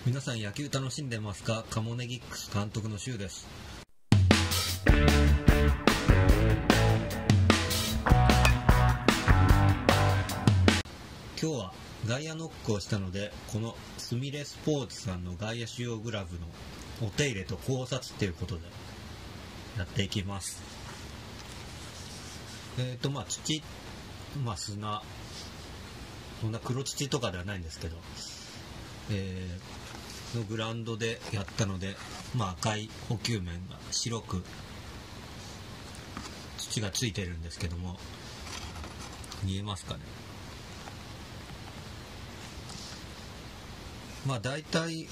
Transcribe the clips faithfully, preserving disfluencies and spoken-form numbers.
皆さん野球楽しんでますか？カモネギックス監督のシュウです。今日は外野ノックをしたので、このスミレスポーツさんの外野手用グラブのお手入れと考察っていうことでやっていきます。えっとまあ土、まあ砂、そんな黒土とかではないんですけど、えーのグラウンドでやったので、まあ、赤い補給面が白く土がついてるんですけども、見えますかね。まあ大体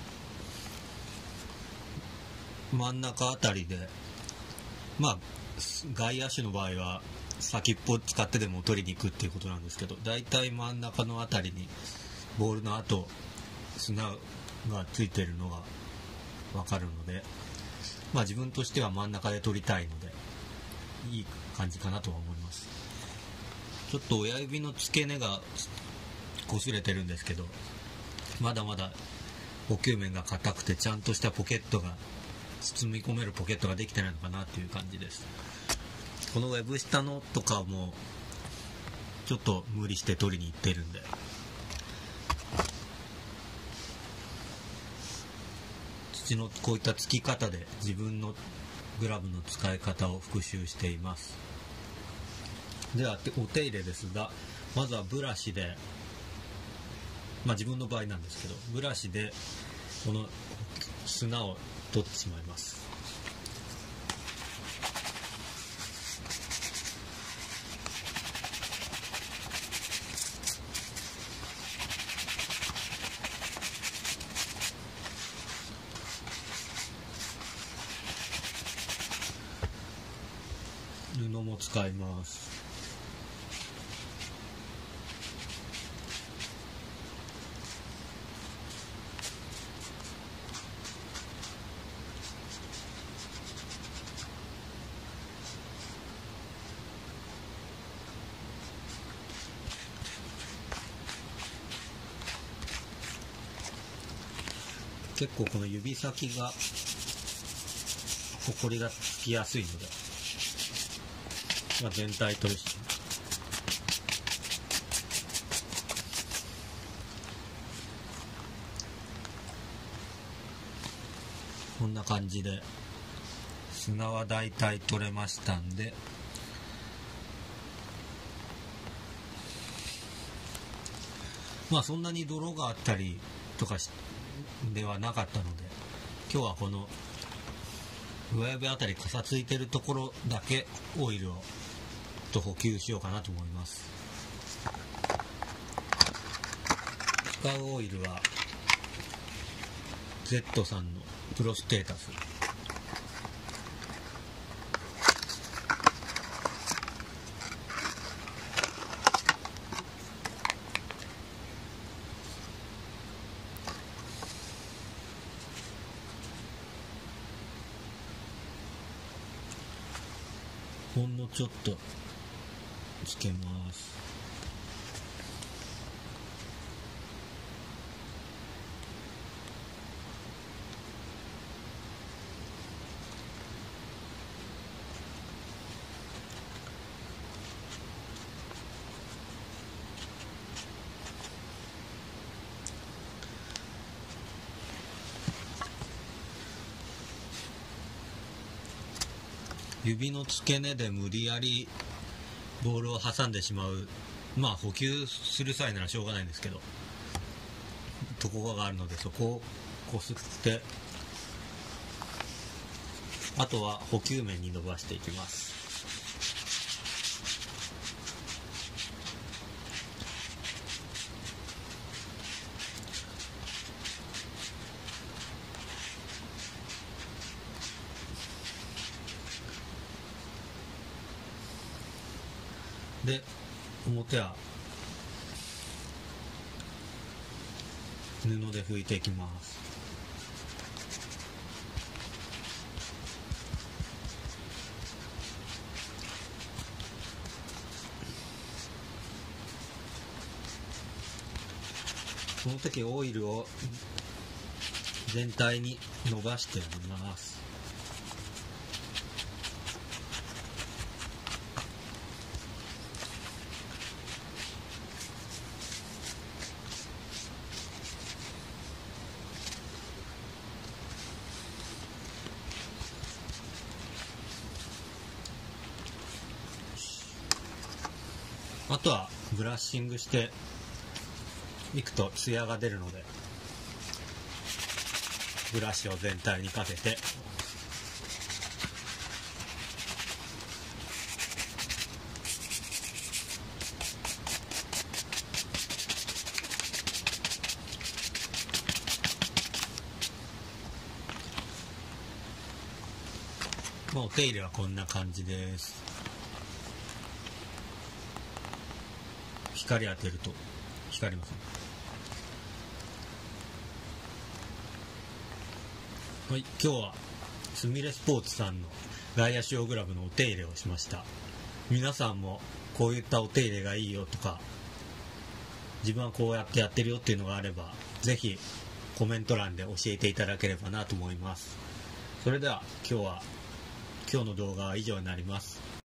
真ん中あたりで、まあ外野手の場合は先っぽ使ってでも取りに行くっていうことなんですけど、大体真ん中のあたりにボールの後砂がついてるのが分かるので、まあ自分としては真ん中で取りたいのでいい感じかなとは思います。ちょっと親指の付け根が擦れてるんですけど、まだまだ補給面が硬くてちゃんとしたポケットが包み込めるポケットができてないのかなっていう感じです。このウェブ下のとかもちょっと無理して取りに行ってるんで、土のこういったつき方で自分のグラブの使い方を復習しています。ではお手入れですが、まずはブラシで、まあ自分の場合なんですけど、ブラシでこの砂を取ってしまいます。布も使います。結構この指先がほこりがつきやすいので、まあ、全体取りしてこんな感じで砂はだいたい取れましたんで、まあそんなに泥があったりとかしではなかったので、今日はこの上指あたりかさついてるところだけオイルをと補給しようかなと思います。使うオイルは Z さんのプロステータス、ほんのちょっとつけます。指の付け根で無理やりボールを挟んでしまう、まあ補給する際ならしょうがないんですけど、ところがあるので、そこをこすって、あとは補給面に伸ばしていきます。で、表は布で拭いていきます。その時オイルを全体に伸ばしてやります。あとはブラッシングしていくとツヤが出るので、ブラシを全体にかけてもうお手入れはこんな感じです。光当てると光りますね。はい、今日はすみれスポーツさんの外野手用グラブのお手入れをしました。皆さんもこういったお手入れがいいよとか、自分はこうやってやってるよっていうのがあれば、ぜひコメント欄で教えていただければなと思います。それでは今日は今日の動画は以上になります。